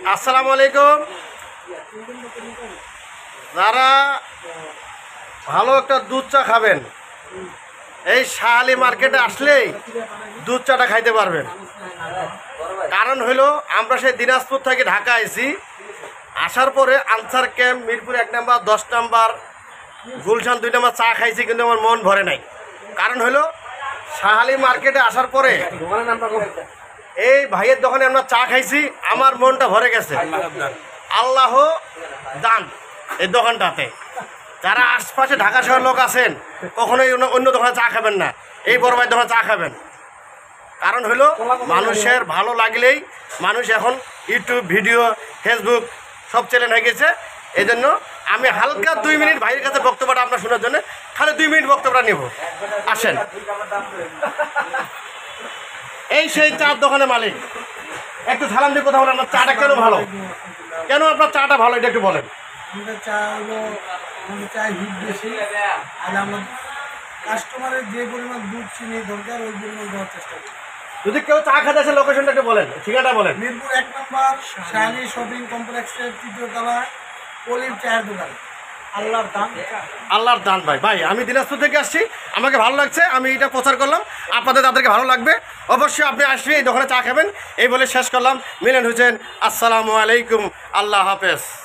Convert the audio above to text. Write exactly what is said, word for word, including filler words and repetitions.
আসসালামু আলাইকুম। যারা ভালো একটা দুধ চা খাবেন, এই শাহালি মার্কেটে আসলেই দুধ চাটা খাইতে পারবেন। কারণ হলো আমরা সেই দিনাজপুর থেকে ঢাকা আইছি, আসার পরে আনসার ক্যাম্প, মিরপুর এক নাম্বার, দশ নাম্বার, গুলশান দুই নাম্বার চা খাইছি, কিন্তু আমার মন ভরে নাই। কারণ হলো শাহালি মার্কেটে আসার পরে এই ভাইয়ের দোকানে আমরা চা খাইছি, আমার মনটা ভরে গেছে। আল্লাহ দান এই দোকানটাতে। যারা আশপাশে ঢাকা শহরের লোক আছেন, কখনোই অন্য দোকানে চা খাবেন না, এই বড় ভাইয়ের দোকানে চা খাবেন। কারণ হলো মানুষের ভালো লাগলেই, মানুষ এখন ইউটিউব, ভিডিও, ফেসবুক সব চ্যানেল হয়ে গেছে। এই জন্য আমি হালকা দুই মিনিট ভাইয়ের কাছে বক্তব্যটা আপনার শোনার জন্য খালি দুই মিনিট বক্তব্যটা নেব। আসেন। এই সেই চার দোকানের মালিক, একটু সালাম দিয়ে কথা বলেন। আপনার চাটা কেন ভালো, কেন আপনার চাটা ভালো, এটা একটু বলেন। আমাদের চা হলো, আমাদের চায় হিট বেশি, আর আমরা কাস্টমারের যে পরিমাণ দুধ চিনি দরকার ওই পরিমাণ দেওয়ার চেষ্টা করি। যদি কেউ চা খেতে আসে, লোকেশনটা একটু বলেন, ঠিকানা বলেন। মিরপুর এক নম্বর শাহালি শপিং কমপ্লেক্সের তৃতীয় তলায় পলির চায়ের দোকান। আল্লাহর দান। আল্লাহর দান ভাই। ভাই আমি দিনাজপুর থেকে আসছি, আমাকে ভালো লাগছে, আমি এটা প্রচার করলাম, আপনাদের তাদেরকে ভালো লাগবে। অবশ্যই আপনি আসবেন, এই দোকানে চা খাবেন। এই বলে শেষ করলাম। মিলন হোসেন, আসসালামু আলাইকুম, আল্লাহ হাফেজ।